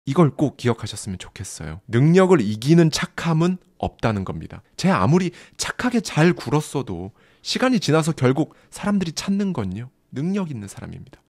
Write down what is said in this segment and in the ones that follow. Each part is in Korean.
이걸 꼭 기억하셨으면 좋겠어요. 능력을 이기는 착함은 없다는 겁니다. 쟤 아무리 착하게 잘 굴었어도 시간이 지나서 결국 사람들이 찾는 건요, 능력 있는 사람입니다.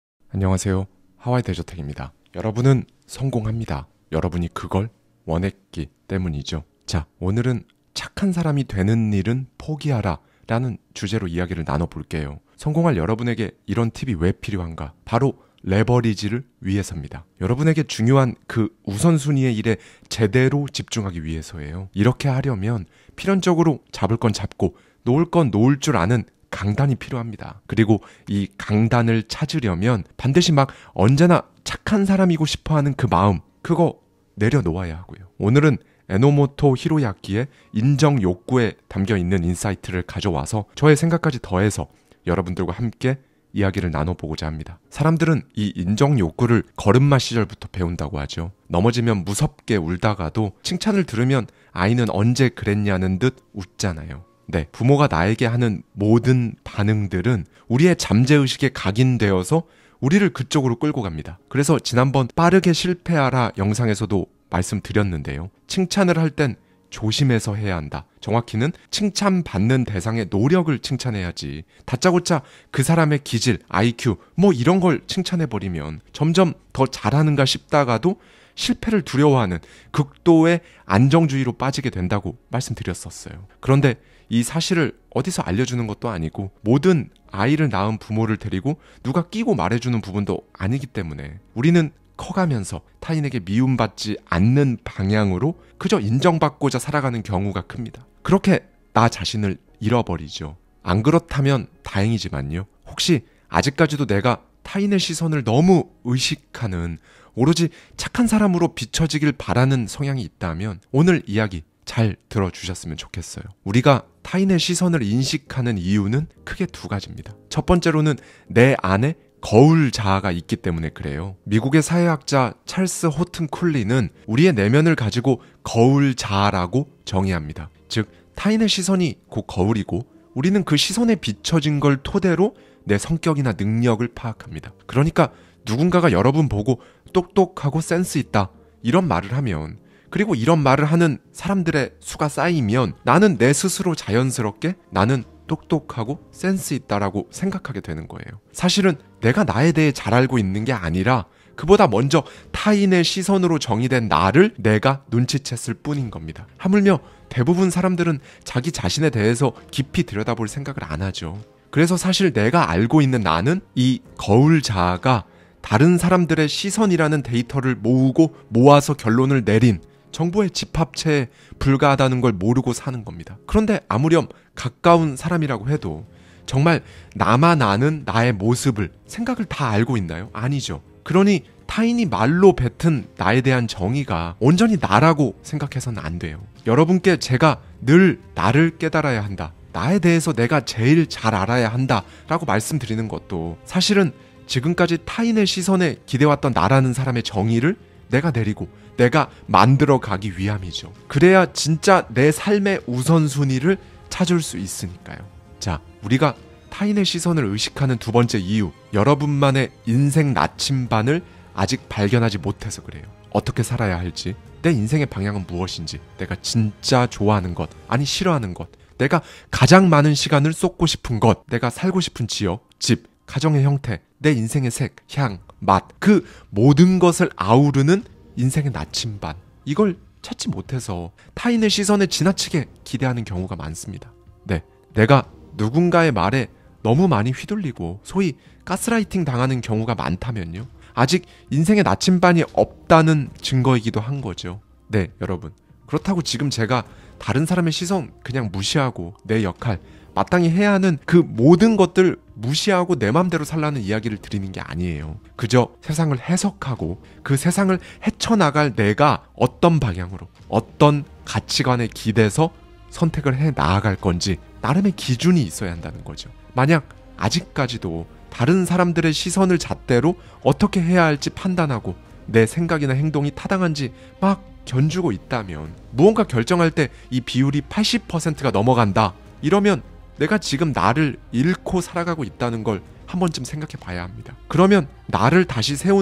안녕하세요. 하와이 대저택입니다. 여러분은 성공합니다. 여러분이 그걸 원했기 때문이죠. 자, 오늘은 착한 사람이 되는 일은 포기하라 라는 주제로 이야기를 나눠볼게요. 성공할 여러분에게 이런 팁이 왜 필요한가? 바로 레버리지를 위해서입니다. 여러분에게 중요한 그 우선순위의 일에 제대로 집중하기 위해서예요. 이렇게 하려면 필연적으로 잡을 건 잡고 놓을 건 놓을 줄 아는 강단이 필요합니다. 그리고 이 강단을 찾으려면 반드시 막 언제나 착한 사람이고 싶어하는 그 마음, 그거 내려놓아야 하고요. 오늘은 에노모토 히로야키의 인정 욕구에 담겨있는 인사이트를 가져와서 저의 생각까지 더해서 여러분들과 함께 이야기를 나눠보고자 합니다. 사람들은 이 인정 욕구를 걸음마 시절부터 배운다고 하죠. 넘어지면 무섭게 울다가도 칭찬을 들으면 아이는 언제 그랬냐는 듯 웃잖아요. 네, 부모가 나에게 하는 모든 반응들은 우리의 잠재의식에 각인되어서 우리를 그쪽으로 끌고 갑니다. 그래서 지난번 빠르게 실패하라 영상에서도 말씀드렸는데요. 칭찬을 할 땐 조심해서 해야 한다. 정확히는 칭찬받는 대상의 노력을 칭찬해야지. 다짜고짜 그 사람의 기질, IQ 뭐 이런 걸 칭찬해버리면 점점 더 잘하는가 싶다가도 실패를 두려워하는 극도의 안정주의로 빠지게 된다고 말씀드렸었어요. 그런데 이 사실을 어디서 알려주는 것도 아니고 모든 아이를 낳은 부모를 데리고 누가 끼고 말해주는 부분도 아니기 때문에 우리는 커가면서 타인에게 미움받지 않는 방향으로 그저 인정받고자 살아가는 경우가 큽니다. 그렇게 나 자신을 잃어버리죠. 안 그렇다면 다행이지만요. 혹시 아직까지도 내가 타인의 시선을 너무 의식하는 오로지 착한 사람으로 비춰지길 바라는 성향이 있다면 오늘 이야기 잘 들어주셨으면 좋겠어요. 우리가 타인의 시선을 인식하는 이유는 크게 두 가지입니다. 첫 번째로는 내 안에 거울 자아가 있기 때문에 그래요. 미국의 사회학자 찰스 호튼 쿨리는 우리의 내면을 가지고 거울 자아라고 정의합니다. 즉 타인의 시선이 곧 거울이고 우리는 그 시선에 비춰진 걸 토대로 내 성격이나 능력을 파악합니다. 그러니까 누군가가 여러분 보고 똑똑하고 센스 있다 이런 말을 하면, 그리고 이런 말을 하는 사람들의 수가 쌓이면 나는 내 스스로 자연스럽게 나는 똑똑하고 센스 있다라고 생각하게 되는 거예요. 사실은 내가 나에 대해 잘 알고 있는 게 아니라 그보다 먼저 타인의 시선으로 정의된 나를 내가 눈치챘을 뿐인 겁니다. 하물며 대부분 사람들은 자기 자신에 대해서 깊이 들여다볼 생각을 안 하죠. 그래서 사실 내가 알고 있는 나는 이 거울 자아가 다른 사람들의 시선이라는 데이터를 모으고 모아서 결론을 내린 정보의 집합체에 불과하다는 걸 모르고 사는 겁니다. 그런데 아무렴 가까운 사람이라고 해도 정말 나만 아는 나의 모습을, 생각을 다 알고 있나요? 아니죠. 그러니 타인이 말로 뱉은 나에 대한 정의가 온전히 나라고 생각해서는 안 돼요. 여러분께 제가 늘 나를 깨달아야 한다, 나에 대해서 내가 제일 잘 알아야 한다 라고 말씀드리는 것도 사실은 지금까지 타인의 시선에 기대왔던 나라는 사람의 정의를 내가 내리고 내가 만들어가기 위함이죠. 그래야 진짜 내 삶의 우선순위를 찾을 수 있으니까요. 자, 우리가 타인의 시선을 의식하는 두 번째 이유, 여러분만의 인생 나침반을 아직 발견하지 못해서 그래요. 어떻게 살아야 할지, 내 인생의 방향은 무엇인지, 내가 진짜 좋아하는 것, 아니 싫어하는 것, 내가 가장 많은 시간을 쏟고 싶은 것, 내가 살고 싶은 지역, 집, 가정의 형태, 내 인생의 색, 향, 맛, 그 모든 것을 아우르는 인생의 나침반, 이걸 찾지 못해서 타인의 시선에 지나치게 기대하는 경우가 많습니다. 네, 내가 누군가의 말에 너무 많이 휘둘리고 소위 가스라이팅 당하는 경우가 많다면요, 아직 인생의 나침반이 없다는 증거이기도 한 거죠. 네, 여러분, 그렇다고 지금 제가 다른 사람의 시선 그냥 무시하고 내 역할, 마땅히 해야 하는 그 모든 것들 무시하고 내 맘대로 살라는 이야기를 드리는 게 아니에요. 그저 세상을 해석하고 그 세상을 헤쳐나갈 내가 어떤 방향으로, 어떤 가치관에 기대서 선택을 해 나아갈 건지 나름의 기준이 있어야 한다는 거죠. 만약 아직까지도 다른 사람들의 시선을 잣대로 어떻게 해야 할지 판단하고 내 생각이나 행동이 타당한지 막 견주고 있다면, 무언가 결정할 때 이 비율이 80%가 넘어간다 이러면 내가 지금 나를 잃고 살아가고 있다는 걸 한 번쯤 생각해 봐야 합니다. 그러면 나를 다시 세우는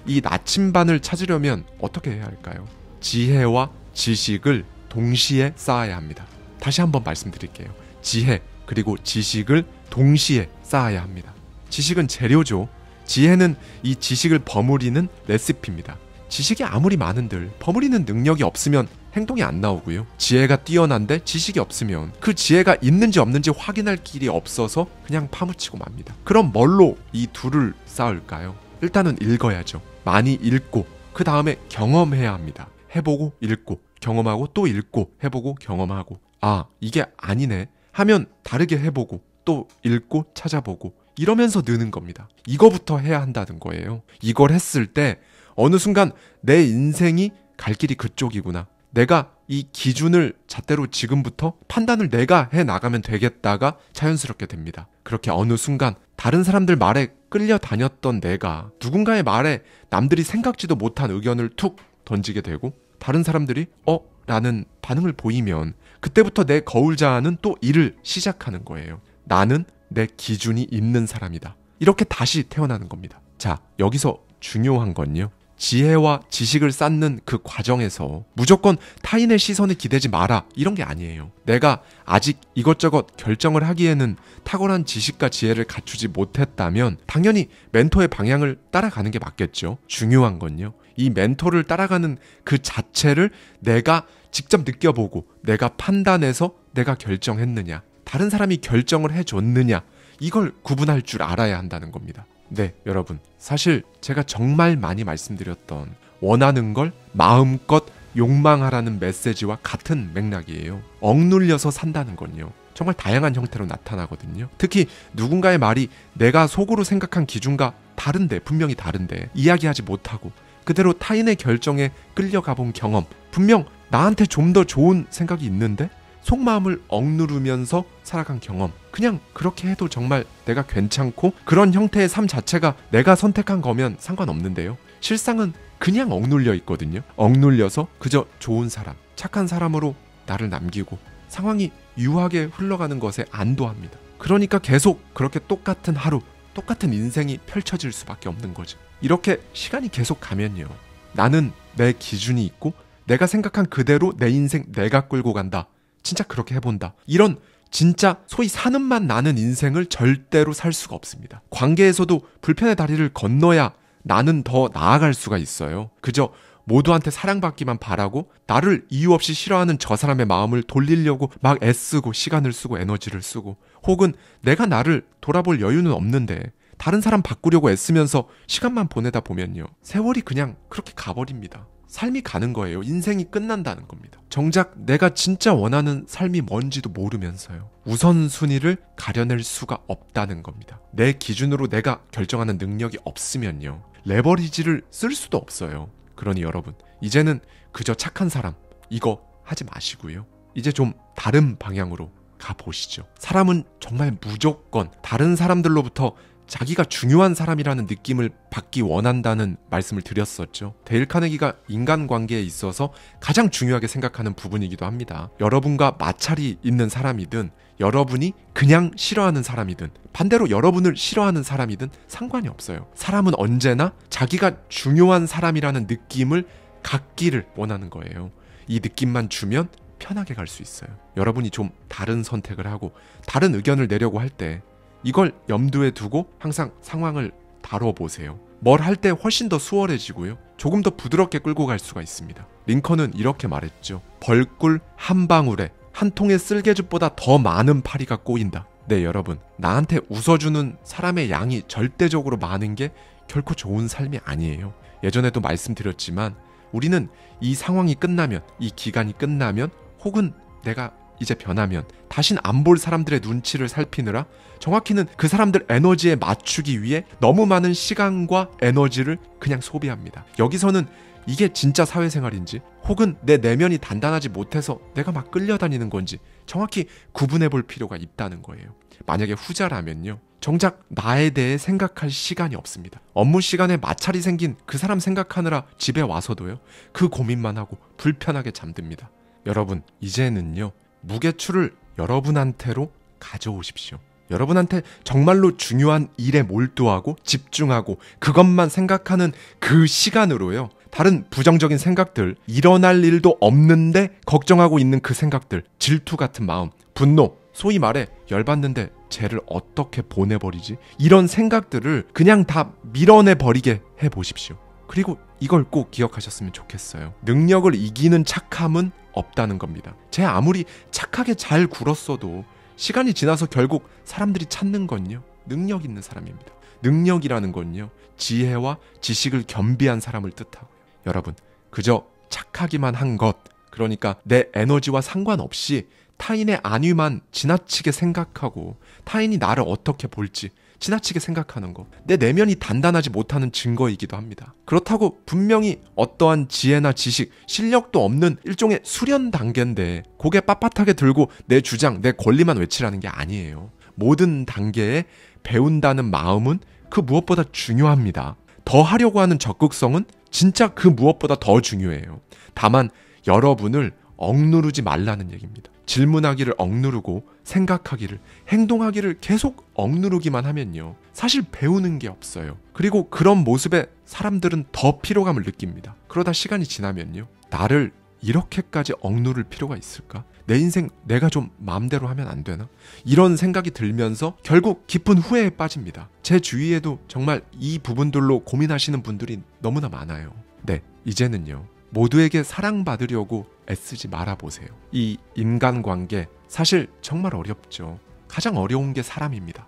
이 나침반을 찾으려면 어떻게 해야 할까요? 지혜와 지식을 동시에 쌓아야 합니다. 다시 한번 말씀드릴게요. 지혜 그리고 지식을 동시에 쌓아야 합니다. 지식은 재료죠. 지혜는 이 지식을 버무리는 레시피입니다. 지식이 아무리 많은들 버무리는 능력이 없으면 행동이 안 나오고요. 지혜가 뛰어난데 지식이 없으면 그 지혜가 있는지 없는지 확인할 길이 없어서 그냥 파묻히고 맙니다. 그럼 뭘로 이 둘을 쌓을까요? 일단은 읽어야죠. 많이 읽고 그 다음에 경험해야 합니다. 해보고 읽고 경험하고 또 읽고 해보고 경험하고 아 이게 아니네 하면 다르게 해보고 또 읽고 찾아보고 이러면서 느는 겁니다. 이거부터 해야 한다는 거예요. 이걸 했을 때 어느 순간 내 인생이 갈 길이 그쪽이구나. 내가 이 기준을 잣대로 지금부터 판단을 내가 해나가면 되겠다가 자연스럽게 됩니다. 그렇게 어느 순간 다른 사람들 말에 끌려다녔던 내가 누군가의 말에 남들이 생각지도 못한 의견을 툭 던지게 되고 다른 사람들이 라는 반응을 보이면 그때부터 내 거울자는 또 일을 시작하는 거예요. 나는 내 기준이 있는 사람이다. 이렇게 다시 태어나는 겁니다. 자, 여기서 중요한 건요. 지혜와 지식을 쌓는 그 과정에서 무조건 타인의 시선에 기대지 마라 이런 게 아니에요. 내가 아직 이것저것 결정을 하기에는 탁월한 지식과 지혜를 갖추지 못했다면 당연히 멘토의 방향을 따라가는 게 맞겠죠. 중요한 건요. 이 멘토를 따라가는 그 자체를 내가 직접 느껴보고 내가 판단해서 내가 결정했느냐 다른 사람이 결정을 해줬느냐 이걸 구분할 줄 알아야 한다는 겁니다. 네, 여러분. 사실 제가 정말 많이 말씀드렸던 원하는 걸 마음껏 욕망하라는 메시지와 같은 맥락이에요. 억눌려서 산다는 건요. 정말 다양한 형태로 나타나거든요. 특히 누군가의 말이 내가 속으로 생각한 기준과 다른데 분명히 다른데 이야기하지 못하고 그대로 타인의 결정에 끌려가 본 경험 분명 나한테 좀 더 좋은 생각이 있는데 속마음을 억누르면서 살아간 경험 그냥 그렇게 해도 정말 내가 괜찮고 그런 형태의 삶 자체가 내가 선택한 거면 상관없는데요. 실상은 그냥 억눌려 있거든요. 억눌려서 그저 좋은 사람, 착한 사람으로 나를 남기고 상황이 유하게 흘러가는 것에 안도합니다. 그러니까 계속 그렇게 똑같은 하루, 똑같은 인생이 펼쳐질 수밖에 없는 거죠. 이렇게 시간이 계속 가면요. 나는 내 기준이 있고 내가 생각한 그대로 내 인생 내가 끌고 간다. 진짜 그렇게 해본다. 이런 진짜 소위 사는 맛 나는 인생을 절대로 살 수가 없습니다. 관계에서도 불편의 다리를 건너야 나는 더 나아갈 수가 있어요. 그저 모두한테 사랑받기만 바라고 나를 이유 없이 싫어하는 저 사람의 마음을 돌리려고 막 애쓰고 시간을 쓰고 에너지를 쓰고 혹은 내가 나를 돌아볼 여유는 없는데 다른 사람 바꾸려고 애쓰면서 시간만 보내다 보면요. 세월이 그냥 그렇게 가버립니다. 삶이 가는 거예요. 인생이 끝난다는 겁니다. 정작 내가 진짜 원하는 삶이 뭔지도 모르면서요. 우선순위를 가려낼 수가 없다는 겁니다. 내 기준으로 내가 결정하는 능력이 없으면요. 레버리지를 쓸 수도 없어요. 그러니 여러분, 이제는 그저 착한 사람 이거 하지 마시고요. 이제 좀 다른 방향으로 가보시죠. 사람은 정말 무조건 다른 사람들로부터 자기가 중요한 사람이라는 느낌을 받기 원한다는 말씀을 드렸었죠. 데일 카네기가 인간관계에 있어서 가장 중요하게 생각하는 부분이기도 합니다. 여러분과 마찰이 있는 사람이든 여러분이 그냥 싫어하는 사람이든 반대로 여러분을 싫어하는 사람이든 상관이 없어요. 사람은 언제나 자기가 중요한 사람이라는 느낌을 갖기를 원하는 거예요. 이 느낌만 주면 편하게 갈 수 있어요. 여러분이 좀 다른 선택을 하고 다른 의견을 내려고 할 때 이걸 염두에 두고 항상 상황을 다뤄보세요. 뭘 할 때 훨씬 더 수월해지고요. 조금 더 부드럽게 끌고 갈 수가 있습니다. 링컨은 이렇게 말했죠. 벌꿀 한 방울에 한 통의 쓸개즙보다 더 많은 파리가 꼬인다. 네, 여러분. 나한테 웃어주는 사람의 양이 절대적으로 많은 게 결코 좋은 삶이 아니에요. 예전에도 말씀드렸지만 우리는 이 상황이 끝나면, 이 기간이 끝나면 혹은 내가 이제 변하면 다신 안 볼 사람들의 눈치를 살피느라 정확히는 그 사람들 에너지에 맞추기 위해 너무 많은 시간과 에너지를 그냥 소비합니다. 여기서는 이게 진짜 사회생활인지 혹은 내 내면이 단단하지 못해서 내가 막 끌려다니는 건지 정확히 구분해 볼 필요가 있다는 거예요. 만약에 후자라면요. 정작 나에 대해 생각할 시간이 없습니다. 업무 시간에 마찰이 생긴 그 사람 생각하느라 집에 와서도요. 그 고민만 하고 불편하게 잠듭니다. 여러분, 이제는요. 무게추를 여러분한테로 가져오십시오. 여러분한테 정말로 중요한 일에 몰두하고 집중하고 그것만 생각하는 그 시간으로요. 다른 부정적인 생각들, 일어날 일도 없는데 걱정하고 있는 그 생각들, 질투 같은 마음, 분노, 소위 말해 열받는데 쟤를 어떻게 보내버리지? 이런 생각들을 그냥 다 밀어내버리게 해보십시오. 그리고 이걸 꼭 기억하셨으면 좋겠어요. 능력을 이기는 착함은 없다는 겁니다. 쟤 아무리 착하게 잘 굴었어도 시간이 지나서 결국 사람들이 찾는 건요, 능력 있는 사람입니다. 능력이라는 건요, 지혜와 지식을 겸비한 사람을 뜻하고요. 여러분, 그저 착하기만 한 것, 그러니까 내 에너지와 상관없이 타인의 안위만 지나치게 생각하고 타인이 나를 어떻게 볼지 지나치게 생각하는 것, 내 내면이 단단하지 못하는 증거이기도 합니다. 그렇다고 분명히 어떠한 지혜나 지식, 실력도 없는 일종의 수련 단계인데 고개 빳빳하게 들고 내 주장, 내 권리만 외치라는 게 아니에요. 모든 단계에 배운다는 마음은 그 무엇보다 중요합니다. 더 하려고 하는 적극성은 진짜 그 무엇보다 더 중요해요. 다만 여러분을 억누르지 말라는 얘기입니다. 질문하기를 억누르고 생각하기를, 행동하기를 계속 억누르기만 하면요, 사실 배우는 게 없어요. 그리고 그런 모습에 사람들은 더 피로감을 느낍니다. 그러다 시간이 지나면요, 나를 이렇게까지 억누를 필요가 있을까? 내 인생 내가 좀 마음대로 하면 안 되나? 이런 생각이 들면서 결국 깊은 후회에 빠집니다. 제 주위에도 정말 이 부분들로 고민하시는 분들이 너무나 많아요. 네, 이제는요, 모두에게 사랑받으려고 애쓰지 말아보세요. 이 인간관계 사실 정말 어렵죠. 가장 어려운 게 사람입니다.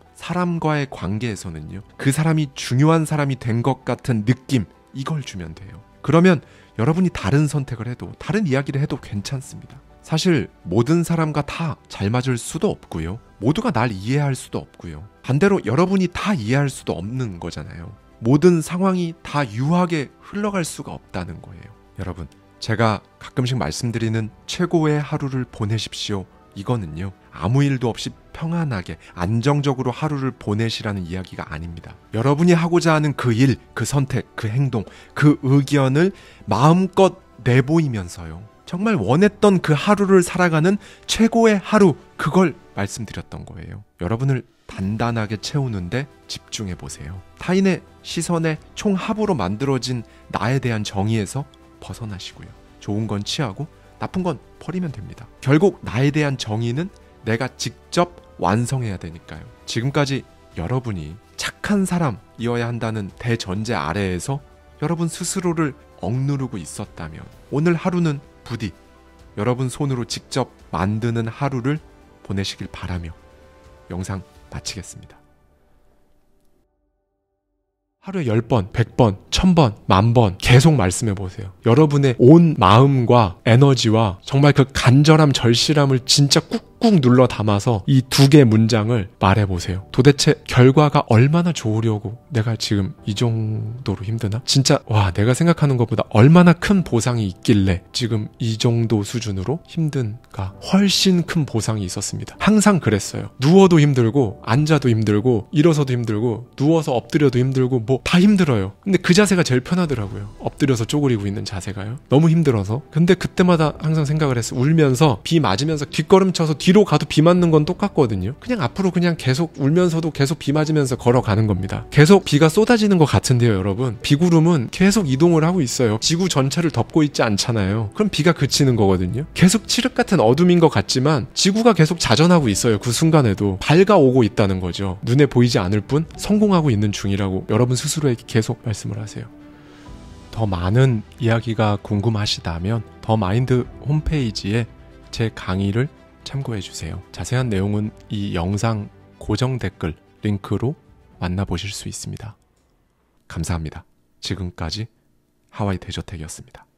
사람과의 관계에서는요, 그 사람이 중요한 사람이 된 것 같은 느낌, 이걸 주면 돼요. 그러면 여러분이 다른 선택을 해도, 다른 이야기를 해도 괜찮습니다. 사실 모든 사람과 다 잘 맞을 수도 없고요, 모두가 날 이해할 수도 없고요, 반대로 여러분이 다 이해할 수도 없는 거잖아요. 모든 상황이 다 유하게 흘러갈 수가 없다는 거예요. 여러분, 제가 가끔씩 말씀드리는 최고의 하루를 보내십시오, 이거는요, 아무 일도 없이 평안하게 안정적으로 하루를 보내시라는 이야기가 아닙니다. 여러분이 하고자 하는 그 일, 그 선택, 그 행동, 그 의견을 마음껏 내보이면서요, 정말 원했던 그 하루를 살아가는 최고의 하루, 그걸 말씀드렸던 거예요. 여러분을 단단하게 채우는데 집중해 보세요. 타인의 시선에 총합으로 만들어진 나에 대한 정의에서 벗어나시고요, 좋은 건 취하고 나쁜 건 버리면 됩니다. 결국 나에 대한 정의는 내가 직접 완성해야 되니까요. 지금까지 여러분이 착한 사람이어야 한다는 대전제 아래에서 여러분 스스로를 억누르고 있었다면 오늘 하루는 부디 여러분 손으로 직접 만드는 하루를 보내시길 바라며 영상 마치겠습니다. 하루에 10번, 100번, 1000번, 10,000번 계속 말씀해 보세요. 여러분의 온 마음과 에너지와 정말 그 간절함, 절실함을 진짜 꾹꾹 눌러 담아서 이 2개 문장을 말해 보세요. 도대체 결과가 얼마나 좋으려고 내가 지금 이 정도로 힘드나? 진짜 와, 내가 생각하는 것보다 얼마나 큰 보상이 있길래 지금 이 정도 수준으로 힘든가? 훨씬 큰 보상이 있었습니다. 항상 그랬어요. 누워도 힘들고 앉아도 힘들고 일어서도 힘들고 누워서 엎드려도 힘들고 뭐 다 힘들어요. 근데 그 자세가 제일 편하더라고요. 엎드려서 쪼그리고 있는 자세가요. 너무 힘들어서. 근데 그때마다 항상 생각을 했어요. 울면서 비 맞으면서 뒷걸음 쳐서 뒤로 가도 비 맞는 건 똑같거든요. 그냥 앞으로 그냥 계속 울면서도 계속 비 맞으면서 걸어가는 겁니다. 계속 비가 쏟아지는 것 같은데요, 여러분. 비구름은 계속 이동을 하고 있어요. 지구 전체를 덮고 있지 않잖아요. 그럼 비가 그치는 거거든요. 계속 칠흑 같은 어둠인 것 같지만 지구가 계속 자전하고 있어요. 그 순간에도 밝아오고 있다는 거죠. 눈에 보이지 않을 뿐 성공하고 있는 중이라고 여러분 스스로에게 계속 말씀을 하세요. 더 많은 이야기가 궁금하시다면 더 마인드 홈페이지에 제 강의를 참고해 주세요. 자세한 내용은 이 영상 고정 댓글 링크로 만나보실 수 있습니다. 감사합니다. 지금까지 하와이 대저택이었습니다.